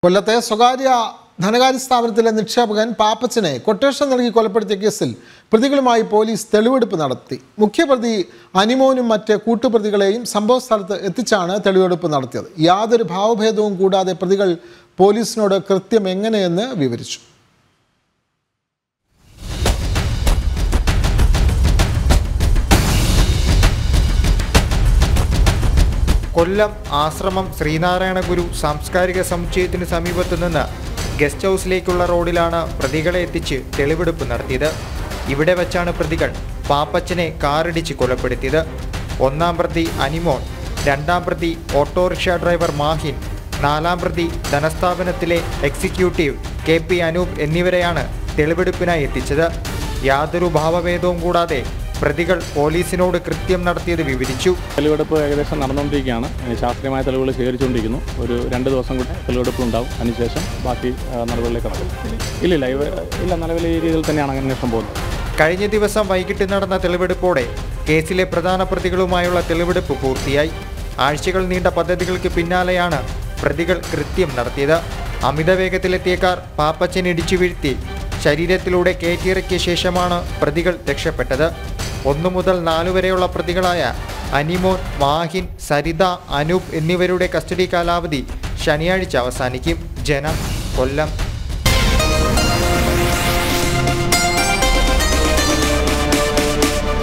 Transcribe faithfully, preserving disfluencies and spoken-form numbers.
കൊല്ലത്തെ സ്വകാര്യ ധനകാര്യ സ്ഥാപനത്തിലെ നിക്ഷേപകൻ പാപ്പച്ചനെ കൊട്ടേഷൻ നൽകി കൊലപ്പെടുത്തിയ കേസിൽ പ്രതികളുമായി പോലീസ് തെളിവെടുപ്പ് നടത്തി. മുഖ്യപ്രതി അനിമോനും മറ്റ് കൂട്ടുപ്രതികളെയും സംഭവ സ്ഥലത്ത് എത്തിച്ചാണ് തെളിവെടുപ്പ് നടത്തിയത്. യാതൊരു ഭാവഭേദവും കൂടാതെ പ്രതികൾ പോലീസിനോട് കൃത്യം എങ്ങനെയെന്ന് വിവരിച്ചു. കൊല്ലം ആശ്രമം ശ്രീനാരായണ ഗുരു സാംസ്കാരിക സമുച്ചയത്തിന് സമീപത്തു നിന്ന് ഗസ്റ്റ് ഹൗസിലേക്കുള്ള റോഡിലാണ് പ്രതികളെ എത്തിച്ച് തെളിവെടുപ്പ് നടത്തിയത്. ഇവിടെ വച്ചാണ് പ്രതികൾ പാപ്പച്ചനെ കാറിടിച്ച് കൊലപ്പെടുത്തിയത്. ഒന്നാം പ്രതി അനിമോൻ, രണ്ടാം പ്രതി ഓട്ടോറിക്ഷ ഡ്രൈവർ മാഹിൻ, നാലാം പ്രതി ധനസ്ഥാപനത്തിലെ എക്സിക്യൂട്ടീവ് കെ പി അനൂപ് എന്നിവരെയാണ് തെളിവെടുപ്പിനായി എത്തിച്ചത്. യാതൊരു ഭാവഭേദവും കൂടാതെ പ്രതികൾ പോലീസിനോട് കൃത്യം നടത്തിയത് വിവരിച്ചു. തെളിവെടുപ്പ് ഏകദേശം നടന്നുകൊണ്ടിരിക്കുകയാണ്. ശാസ്ത്രീയമായ തെളിവുകൾ ശേഖരിച്ചുകൊണ്ടിരിക്കുന്നു. ഒരു രണ്ട് ദിവസം കൂടി തെളിവെടുപ്പ് ഉണ്ടാവും. അതിനുശേഷം ബാക്കി നടപടികളിലേക്ക് നടക്കും. ഇല്ലില്ല ഇല്ല നിലവിലെ ഈ രീതിയിൽ തന്നെയാണ് അന്വേഷണം പോകുന്നത്. കഴിഞ്ഞ ദിവസം വൈകിട്ട് നടന്ന തെളിവെടുപ്പോടെ കേസിലെ പ്രധാന പ്രതികളുമായുള്ള തെളിവെടുപ്പ് പൂർത്തിയായി. ആഴ്ചകൾ നീണ്ട പദ്ധതികൾക്ക് പിന്നാലെയാണ് പ്രതികൾ കൃത്യം നടത്തിയത്. അമിത വേഗത്തിലെത്തിയ കാർ പാപ്പച്ചൻ ഇടിച്ചു വീഴ്ത്തി ശരീരത്തിലൂടെ കയറ്റിയിറക്കിയ ശേഷമാണ് പ്രതികൾ രക്ഷപ്പെട്ടത്. ഒന്നു മുതൽ നാലു വരെയുള്ള പ്രതികളായ അനിമോൻ, മാഹിൻ, സരിത, അനൂപ് എന്നിവരുടെ കസ്റ്റഡി കാലാവധി ശനിയാഴ്ച അവസാനിക്കും. ജനം, കൊല്ലം.